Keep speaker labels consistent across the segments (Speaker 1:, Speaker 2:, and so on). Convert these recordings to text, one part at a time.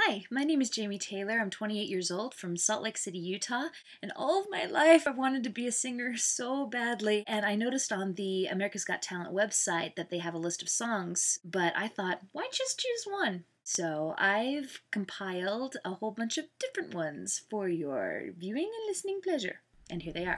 Speaker 1: Hi, my name is Jamie Taylor. I'm 28 years old from Salt Lake City, Utah, and all of my life I've wanted to be a singer so badly. And I noticed on the America's Got Talent website that they have a list of songs, but I thought, why just choose one? So I've compiled a whole bunch of different ones for your viewing and listening pleasure. And here they are.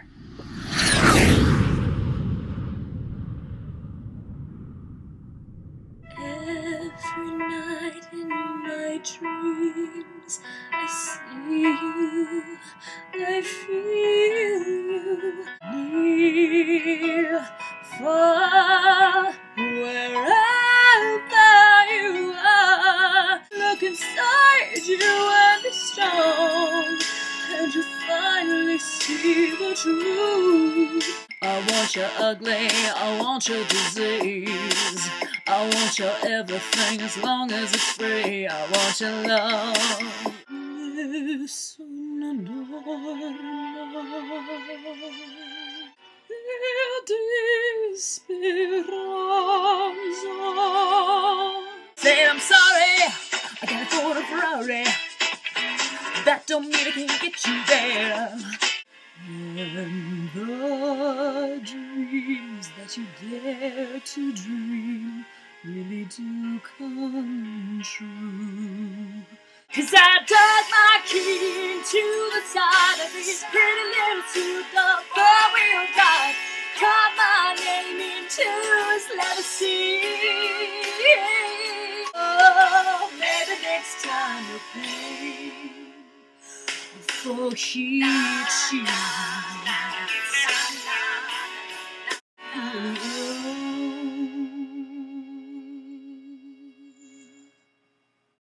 Speaker 1: Every night in my dreams I see you, I feel you, near, far, wherever you are. Look inside you and be strong, and you finally see the truth. I want your ugly, I want your disease, I want your everything as long as it's free. I want your love. Listen and say I'm sorry, I can't afford a Ferrari. That don't mean I can't get you there. And the dreams that you dare to dream really do come true. 'Cause I dug my key into the side of this pretty little two-door four-wheel drive, carved my name into his leather seat. Oh, maybe next time you'll pay for he cheats.